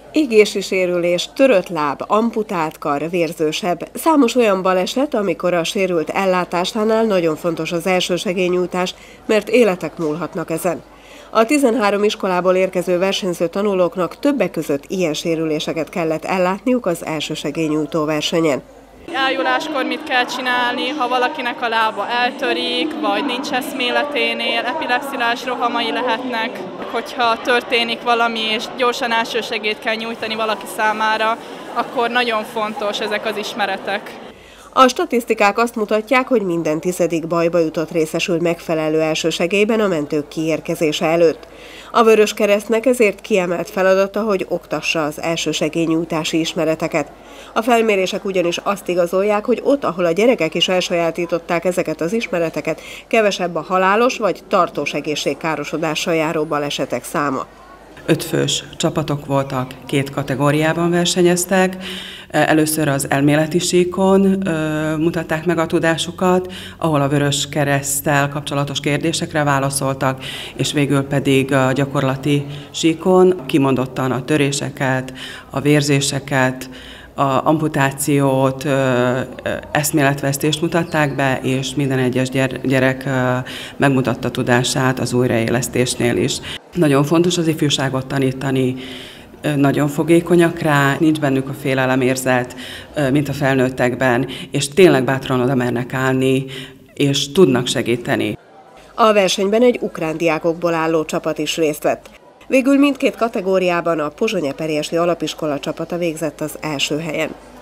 Égési sérülés, törött láb, amputált kar, vérzősebb. Számos olyan baleset, amikor a sérült ellátásánál nagyon fontos az elsősegélynyújtás, mert életek múlhatnak ezen. A 13 iskolából érkező versenyző tanulóknak többek között ilyen sérüléseket kellett ellátniuk az elsősegélynyújtó versenyen. Ájuláskor mit kell csinálni, ha valakinek a lába eltörik, vagy nincs eszméleténél, epilepsziás rohamai lehetnek, hogyha történik valami és gyorsan elsősegélyt kell nyújtani valaki számára, akkor nagyon fontos ezek az ismeretek. A statisztikák azt mutatják, hogy minden 10. bajba jutott részesül megfelelő elsősegélyben a mentők kiérkezése előtt. A Vöröskeresztnek ezért kiemelt feladata, hogy oktassa az elsősegélynyújtási ismereteket. A felmérések ugyanis azt igazolják, hogy ott, ahol a gyerekek is elsajátították ezeket az ismereteket, kevesebb a halálos vagy tartós egészségkárosodással járó balesetek száma. 5 fős csapatok voltak, 2 kategóriában versenyeztek. Először az elméleti síkon mutatták meg a tudásukat, ahol a Vöröskereszttel kapcsolatos kérdésekre válaszoltak, és végül pedig a gyakorlati síkon kimondottan a töréseket, a vérzéseket, a amputációt, eszméletvesztést mutatták be, és minden egyes gyerek megmutatta tudását az újraélesztésnél is. Nagyon fontos az ifjúságot tanítani, nagyon fogékonyak rá, nincs bennük a félelemérzet, mint a felnőttekben, és tényleg bátran oda mernek állni, és tudnak segíteni. A versenyben egy ukrán diákokból álló csapat is részt vett. Végül mindkét kategóriában a pozsony-eperjesi alapiskola csapata végzett az első helyen.